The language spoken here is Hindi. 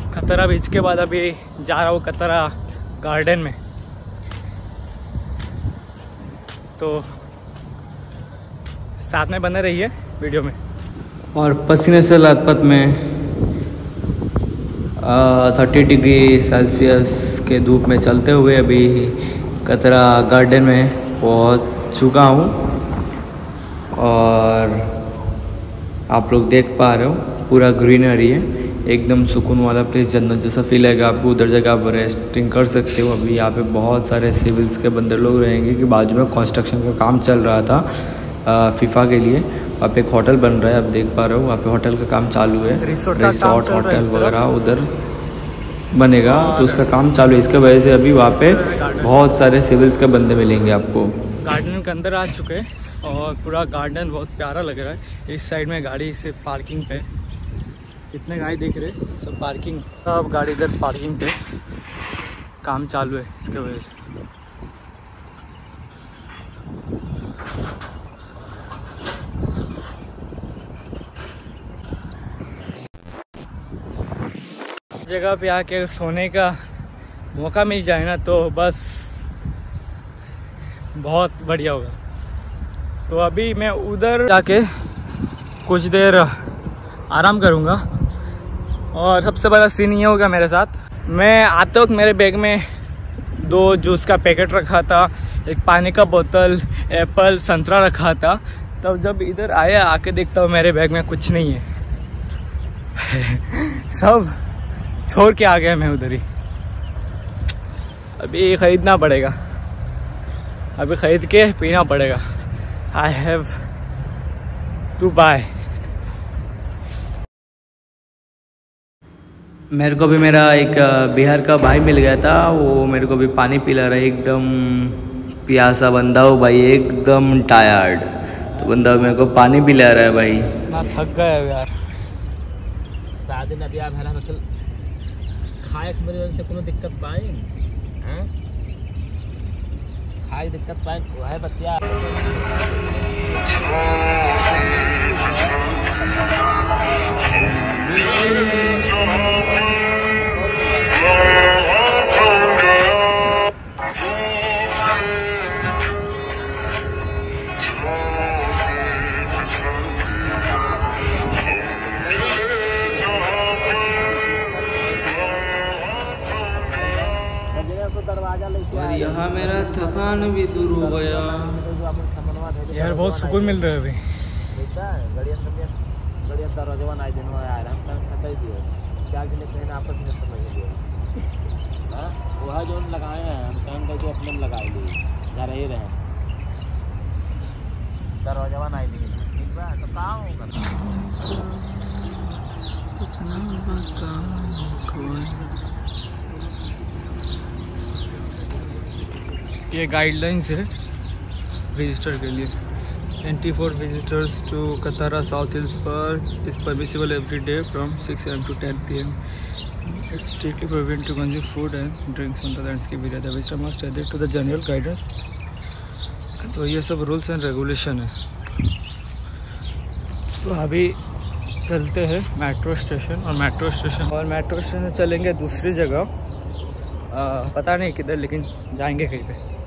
कतरा बीच के बाद अभी जा रहा हूँ कतरा गार्डन में। तो साथ में बने रहिए वीडियो में। और पसीने से लथपथ में 30 डिग्री सेल्सियस के धूप में चलते हुए अभी कतरा गार्डन में पहुंच चुका हूं। और आप लोग देख पा रहे हो पूरा ग्रीनरी है, एकदम सुकून वाला प्लेस, जन्नत जैसा फील है। आपको उधर जगह आप रेस्टिंग कर सकते हो। अभी यहाँ पे बहुत सारे सिविल्स के बंदे लोग रहेंगे कि बाजू में कंस्ट्रक्शन का काम चल रहा था फीफा के लिए। वहाँ पे एक होटल बन रहा है, आप देख पा रहे हो। वहाँ पे होटल का काम चालू है, रिसोर्ट होटल वगैरह उधर बनेगा, तो उसका काम चालू है। इसके वजह से अभी वहाँ पे बहुत सारे सिविल्स के बंदे मिलेंगे आपको। गार्डन के अंदर आ चुके हैं और पूरा गार्डन बहुत प्यारा लग रहा है। इस साइड में गाड़ी सिर्फ पार्किंग पे, कितने गाड़ी दिख रहे सब पार्किंग, सब गाड़ी इधर पार्किंग पे, काम चालू है इसके वजह से। जगह पे आके सोने का मौका मिल जाए ना तो बस बहुत बढ़िया होगा। तो अभी मैं उधर जाके कुछ देर आराम करूँगा। और सबसे बड़ा सीन ये होगा मेरे साथ, मैं आते वक्त मेरे बैग में 2 जूस का पैकेट रखा था, एक पानी का बोतल, एप्पल, संतरा रखा था। तब जब इधर आया आके देखता हूँ मेरे बैग में कुछ नहीं है। सब छोड़ के आ गया मैं उधर ही। अभी ख़रीदना पड़ेगा, अभी ख़रीद के पीना पड़ेगा। I have to buy. मेरे को भी मेरा एक बिहार का भाई मिल गया था, वो मेरे को भी पानी पिला रहा है। एकदम प्यासा बंदा हो भाई, एकदम टायर्ड, तो बंदा मेरे को पानी पिला रहा है भाई। इतना थक गया है यार। शादी न ब्याह भेला मतलब खाए के मेरे से कोनो दिक्कत पाए हैं, खाए दिक्कत पाए वह बतिया। और यहाँ मेरा थकान भी दूर हो गया यार, बहुत सुकून मिल रहा है अभी। वह जो लगाए हैं हम काम करके अपने में लगाए लिए जा रहे हैं, दरवाजा नहीं दिए ठीक बा तो का होगा। ये गाइडलाइंस है विजिटर के लिए। Entry for visitors to Katra south hills पर is permissible every day from 6 AM to 10 PM. It's strictly prohibited to consume food and drinks on the landscape area. The visitor must adhere to the general guidance. तो ये सब रूल्स एंड रेगुलेशन है। तो अभी चलते हैं मेट्रो स्टेशन, और मेट्रो स्टेशन से चलेंगे दूसरी जगह, पता नहीं किधर, लेकिन जाएंगे कहीं पे।